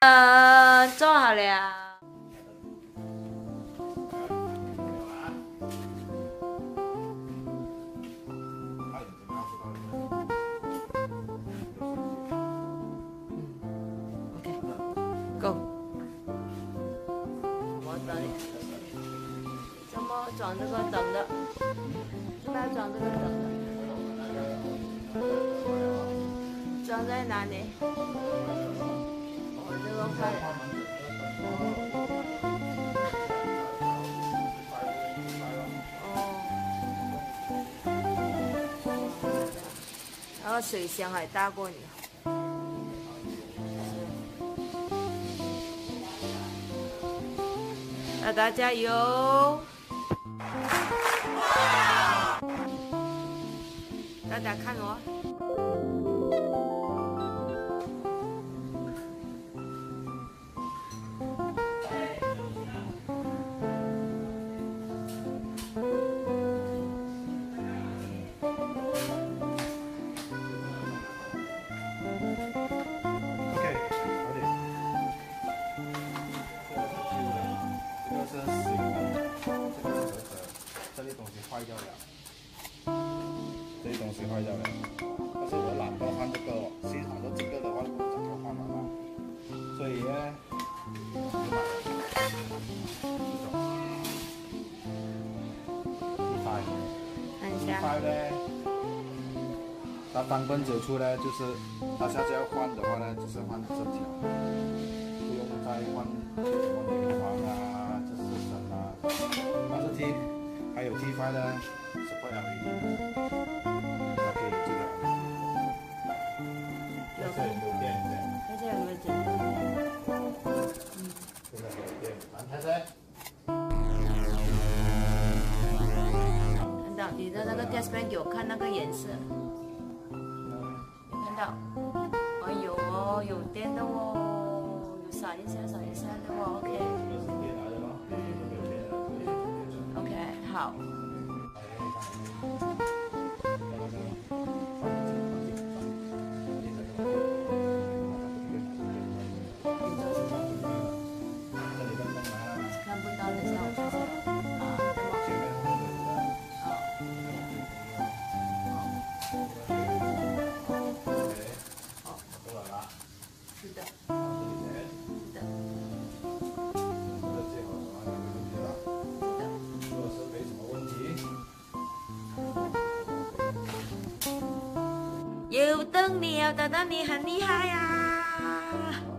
做好了。OK，Go。我等你。怎么转这个等的？怎么要转这个等的？转在哪里？我这个快。然后水箱还大过你。大家加油！大家看我。 坏掉了，这些东西坏掉了，但是我懒得换这个哦，系统的这个的话我早就换了嘛，所以呢，我就买了这种T5呢，它单棍折出呢，就是它下次要换的话呢，就是换这条，不用再换什么连环啊，这是什么？但是还有 T5 呢，是不 LED 的，它可以这个 LED。这有没有电？ 看这有没有电？ 这个有电，来开车。 看到你的那个 test pen 给我看那个颜色，你看到？哎呦哦，有电的哦，有闪一下的哦 ，OK。OK， 好。看不到的时候就是是的。有灯了，等到你很厉害呀！